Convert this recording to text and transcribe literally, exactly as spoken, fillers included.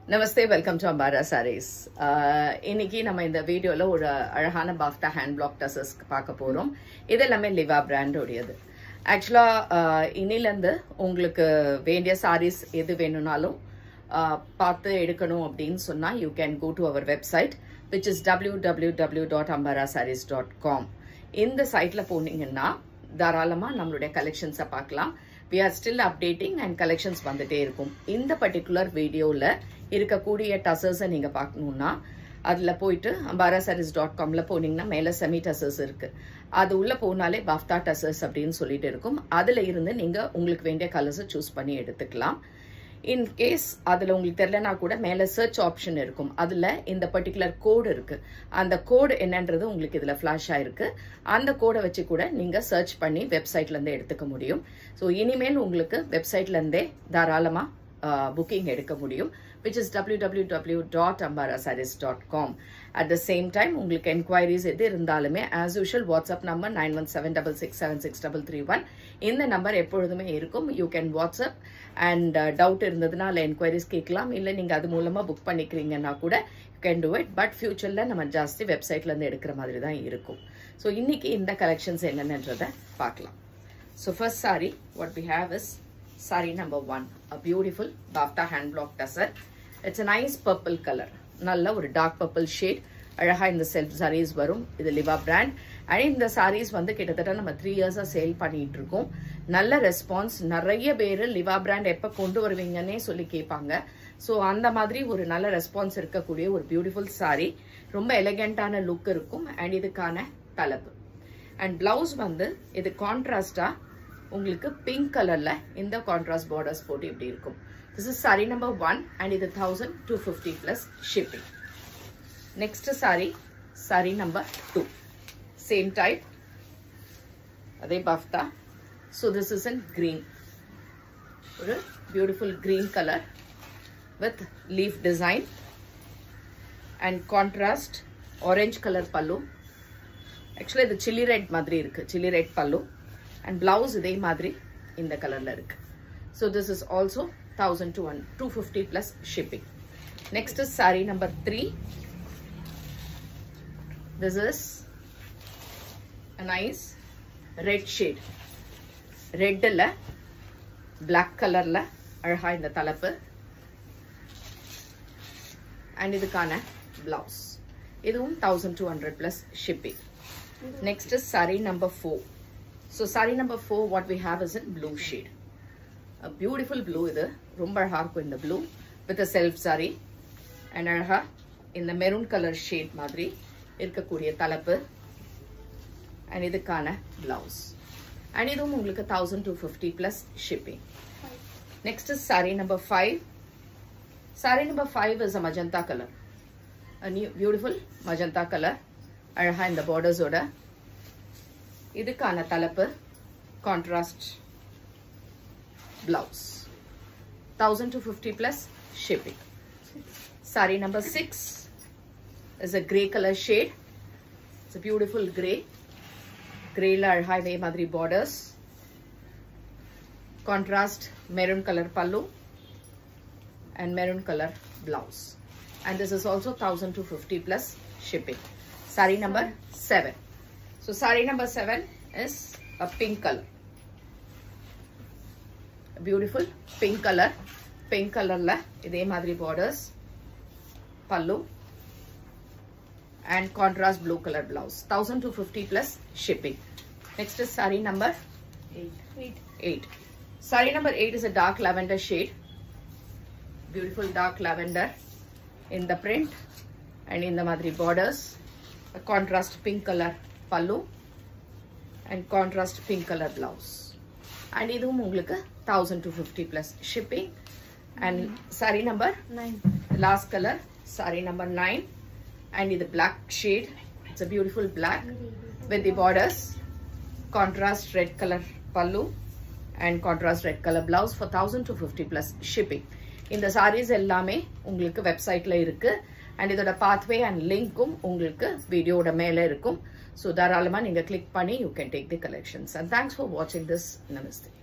Namaste, welcome to Ambara Sarees. இன்னைக்கு நம்ம இந்த வீடியோல ஒரு அழகான பாஃப்டா ஹேண்ட் பிளாக் டசர்ஸ் பார்க்க போறோம். இது எல்லாமே லிவா பிராண்ட் உடையது. ஆக்சுவலா இன்னில இருந்து உங்களுக்கு வேண்டிய சாரீஸ் எது வேணும்னாலும் பார்த்து எடுக்கணும் அப்படின்னு சொன்னா you can go to our website which is w w w dot ambara sarees dot com. இந்த சைட்ல போனீங்கன்னா தாராளமா நம்மளுடைய கலெக்ஷன்ஸை பார்க்கலாம். We are still updating and collections வந்துட்டே இருக்கும். இந்த பர்టిక్యులர் வீடியோல இருக்கக்கூடிய டசர்ஸ் நீங்க பார்க்கணும்னா அதுல போயிட்டு ambara sarees dot com ல போனீங்கன்னா மேல செமி டசர்ஸ் இருக்கு. அது உள்ள போனாலே பாஃப்டா டசர்ஸ் அப்படின்னு சொல்லிட்டு இருக்கும். அதுல இருந்து நீங்க உங்களுக்கு வேண்டிய கலர்ஸ் சூஸ் பண்ணி எடுத்துக்கலாம். இன் கேஸ் அதுல உங்களுக்கு தெரியலனா கூட மேல சர்ச் ஆப்ஷன் இருக்கும். அதுல இந்த பர்టిక్యులர் கோட் இருக்கு. அந்த கோட் என்னன்றது உங்களுக்கு இதுல ஃபிளாஷ் ஆயிருக்கு. அந்த கோடை வச்சு கூட நீங்க சர்ச் பண்ணி வெப்சைட்ல இருந்து எடுத்துக்க முடியும். சோ இனிமேல் உங்களுக்கு வெப்சைட்ல இருந்தே தாராளமா booking எடுக்க முடியும், which is w w w dot ambara sarees dot com. At the same time உங்களுக்கு enquiries எது இருந்தாலுமே as usual WhatsApp number nine one seven six six seven six three three one இந்த நம்பர் எப்பொழுதுமே இருக்கும். You can WhatsApp and uh, doubt இருந்ததுனா அல்ல enquiries கேட்கலாம். இல்ல நீங்க அது மூலமா புக் பண்ணிக்கிறீங்கன்னா கூட you can do it. But futureல நம்ம ஜாஸ்தி வெப்சைட்ல இருந்து எடுக்கிற மாதிரி தான் இருக்கும். So இன்னைக்கு இந்த கலெக்ஷன்ஸ் என்னன்றதை பார்க்கலாம். So first saree what we have is saree number one, a beautiful bafta hand block tussar. It's a nice purple color, nalla or dark purple shade. அழகா இந்த செல்ஃப் sarees வரும். இது லிவா பிராண்ட். and இந்த sarees வந்து கிட்டத்தட்ட நம்ம three years ஆ sale பண்ணிட்டு இருக்கோம். நல்ல ரெஸ்பான்ஸ். நிறைய பேர் லிவா பிராண்ட் எப்ப கொண்டு வருவீங்கன்னே சொல்லி கேட்பாங்க. சோ அந்த மாதிரி ஒரு நல்ல ரெஸ்பான்ஸ் இருக்கக்கூடிய ஒரு பியூட்டிஃபுல் saree. ரொம்ப எலிகென்ட்டான லுக் இருக்கும். and இதுக்கான தலைப்பு and blouse வந்து இது கான்ட்ராஸ்டா உங்களுக்கு பிங்க் கலர்ல இந்த கான்ட்ராஸ்ட் பார்டர்ஸ் போட்டு இப்படி இருக்கும். This is saree number one and இது twelve fifty plus shipping. Next saree, saree number two. Same type. அதே bafta. So this is in green. ஒரு beautiful green color with leaf design and contrast orange color pallu. Actually இது chilli red மாதிரி இருக்கு. Chilli red pallu. And blouse இதே மாதிரி இந்த கலர்ல இருக்கு. So this is also twelve fifty plus shipping. Next is saree number three. This is a nice red shade. Red ல black colorல அழகா இந்த தலைப்பு. And இதுக்கான blouse. இதுவும் twelve hundred plus shipping. Next is saree number four. So saree number four what we have is in blue shade. A beautiful blue இது ரொம்ப அழகா இருக்கும் இந்த blue with a self saree and அழகா இந்த maroon color shade மாதிரி இருக்கக்கூடிய தலைப்பு and இதுக்கான blouse and இதுவும் உங்களுக்கு twelve fifty plus shipping. Next is saree number five. Saree number five is a magenta color. A new beautiful magenta color. அழகா இந்த borders ஓட இதுக்கான தலைப்பு contrast blouse twelve fifty plus shipping. Saree number six is a grey color shade. It's a beautiful grey. Grey la அழகா இதே மாதிரி borders. Contrast maroon color pallu and maroon color blouse. And this is also twelve fifty plus shipping. Saree number seven. So saree number seven is a pink color. A beautiful pink color. Pink color la இதே மாதிரி borders, pallu and contrast blue color blouse. twelve fifty plus shipping. Next is saree number eight. Eight. Eight. Saree number eight is a dark lavender shade. Beautiful dark lavender in the print and in the மாதிரி borders. A contrast pink color pallu and contrast pink color blouse and இதுவும் உங்களுக்கு twelve fifty plus shipping. And saree number nine, last color, saree number nine and இது black shade. It's a beautiful black with the borders, contrast red color pallu and contrast red color blouse for twelve fifty plus shipping. இந்த sarees எல்லாமே உங்களுக்கு வெப்சைட்ல இருக்கு and இதோட pathway and லிங்க்கும் உங்களுக்கு வீடியோட மேல இருக்கும். So தாராளமா நீங்க click பண்ணி you can take the collections. And thanks for watching this. Namaste.